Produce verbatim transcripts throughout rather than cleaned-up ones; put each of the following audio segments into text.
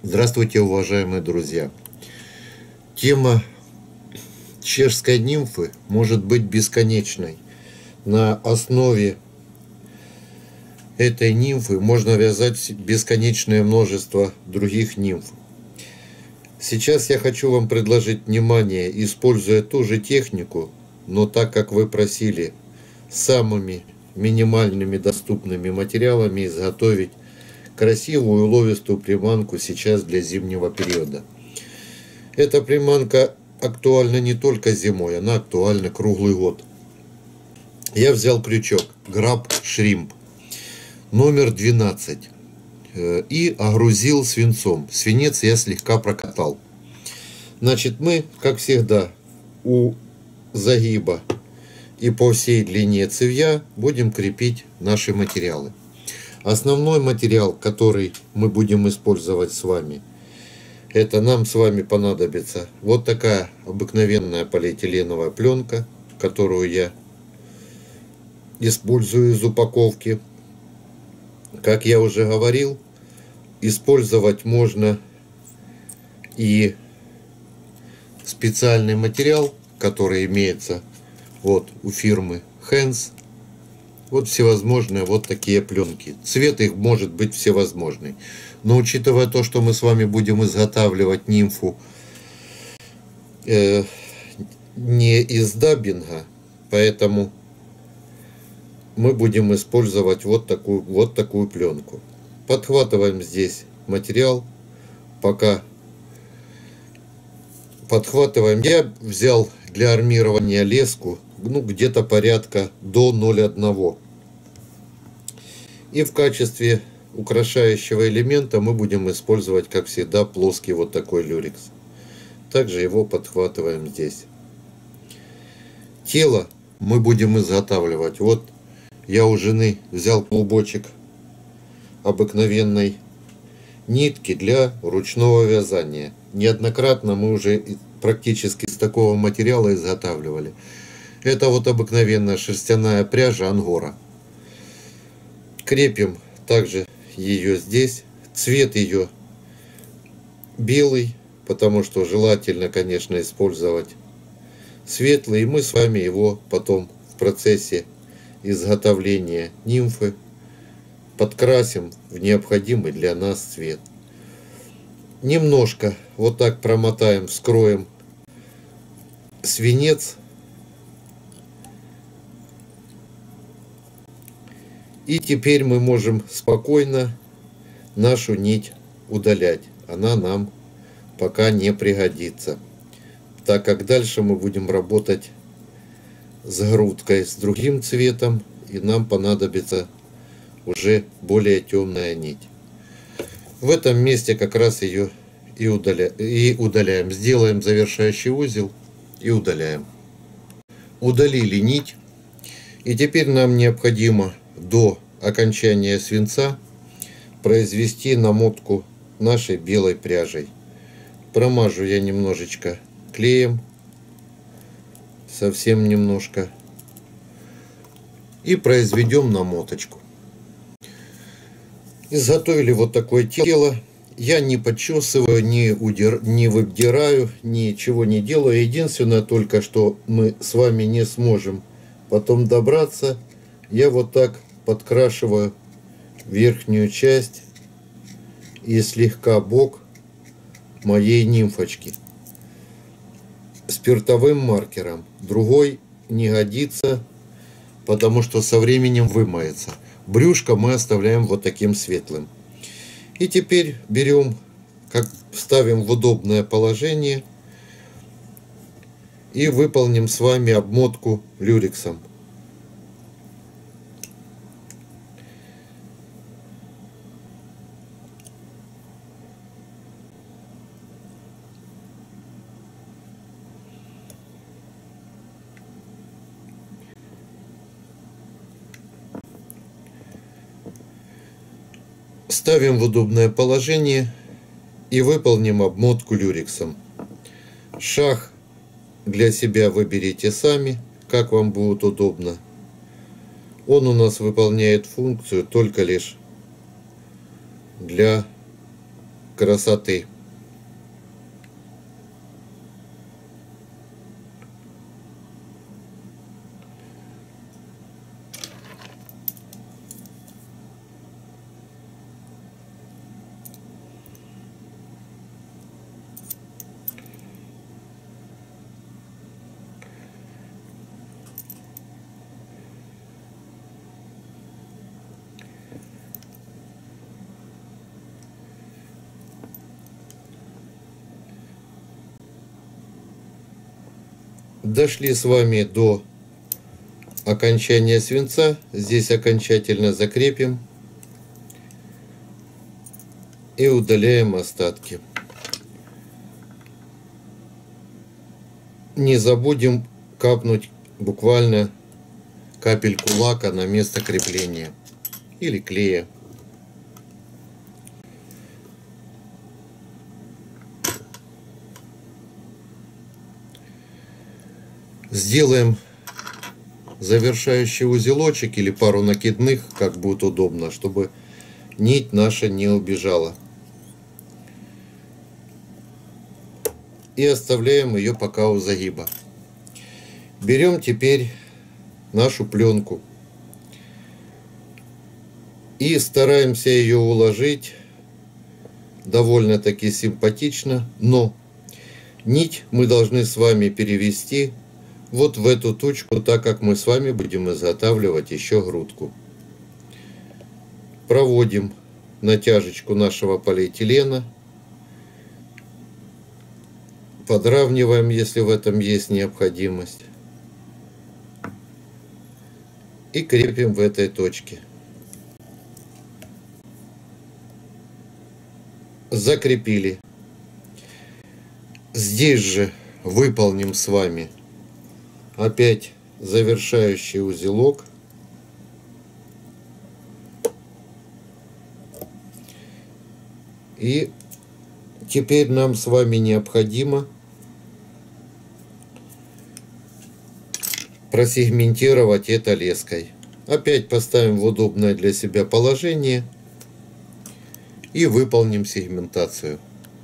Здравствуйте, уважаемые друзья! Тема чешской нимфы может быть бесконечной. На основе этой нимфы можно вязать бесконечное множество других нимф. Сейчас я хочу вам предложить внимание, используя ту же технику, но так как вы просили, самыми минимальными доступными материалами изготовить красивую уловистую приманку сейчас для зимнего периода. Эта приманка актуальна не только зимой, она актуальна круглый год. Я взял крючок Grab Shrimp номер двенадцать и огрузил свинцом. Свинец я слегка прокатал. Значит, мы, как всегда, у загиба и по всей длине цевья будем крепить наши материалы. Основной материал, который мы будем использовать с вами, это нам с вами понадобится вот такая обыкновенная полиэтиленовая пленка, которую я использую из упаковки. Как я уже говорил, использовать можно и специальный материал, который имеется вот у фирмы Hands. Вот всевозможные вот такие пленки. Цвет их может быть всевозможный. Но учитывая то, что мы с вами будем изготавливать нимфу э, не из даббинга, поэтому мы будем использовать вот такую, вот такую пленку. Подхватываем здесь материал, пока подхватываем. Я взял для армирования леску, ну, где-то порядка до ноль целых одной десятой. И в качестве украшающего элемента мы будем использовать, как всегда, плоский вот такой люрекс. Также его подхватываем здесь. Тело мы будем изготавливать. Вот я у жены взял клубочек обыкновенной нитки для ручного вязания. Неоднократно мы уже практически с такого материала изготавливали. Это вот обыкновенная шерстяная пряжа ангора. Крепим также ее здесь. Цвет ее белый, потому что желательно, конечно, использовать светлый. И мы с вами его потом в процессе изготовления нимфы подкрасим в необходимый для нас цвет. Немножко вот так промотаем, вскроем свинец. И теперь мы можем спокойно нашу нить удалять. Она нам пока не пригодится, так как дальше мы будем работать с грудкой с другим цветом, и нам понадобится уже более темная нить. В этом месте как раз ее и, удаля... и удаляем. Сделаем завершающий узел и удаляем. Удалили нить. И теперь нам необходимо до окончания свинца произвести намотку нашей белой пряжей. Промажу я немножечко клеем, совсем немножко, и произведем намоточку. Изготовили вот такое тело. Я не подчесываю, не, удир... не выдираю, ничего не делаю. Единственное только, что мы с вами не сможем потом добраться, я вот так подкрашиваю верхнюю часть и слегка бок моей нимфочки спиртовым маркером. Другой не годится, потому что со временем вымоется. Брюшко мы оставляем вот таким светлым. И теперь берем, как ставим в удобное положение и выполним с вами обмотку люрексом. Ставим в удобное положение и выполним обмотку люрексом. Шаг для себя выберите сами, как вам будет удобно. Он у нас выполняет функцию только лишь для красоты. Дошли с вами до окончания свинца. Здесь окончательно закрепим и удаляем остатки. Не забудем капнуть буквально капельку лака на место крепления или клея. Сделаем завершающий узелочек или пару накидных, как будет удобно, чтобы нить наша не убежала. И оставляем ее пока у загиба. Берем теперь нашу пленку и стараемся ее уложить довольно-таки симпатично, но нить мы должны с вами перевести вот в эту точку, так как мы с вами будем изготавливать еще грудку. Проводим натяжечку нашего полиэтилена, подравниваем, если в этом есть необходимость, и крепим в этой точке. Закрепили. Здесь же выполним с вами опять завершающий узелок. И теперь нам с вами необходимо просегментировать это леской. Опять поставим в удобное для себя положение и выполним сегментацию.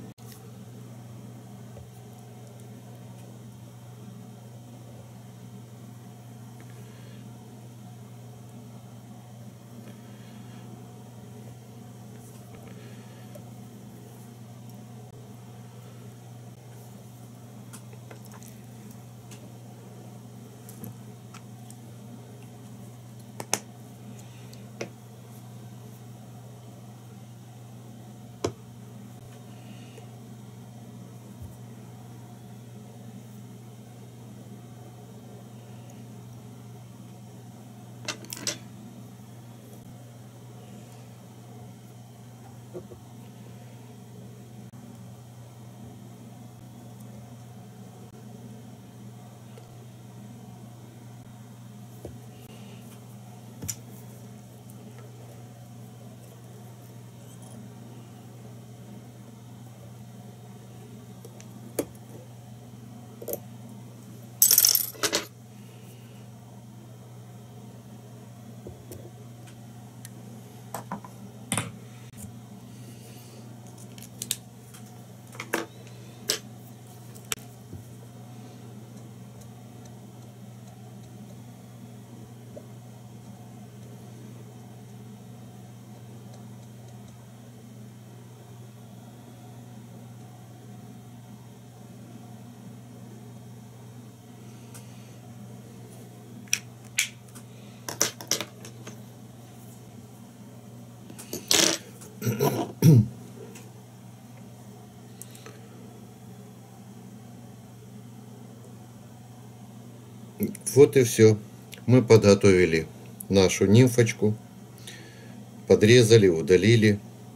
Вот и все. Мы подготовили нашу нимфочку, подрезали, удалили.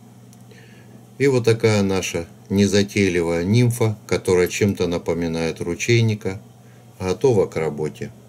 И вот такая наша незатейливая нимфа, которая чем-то напоминает ручейника, готова к работе.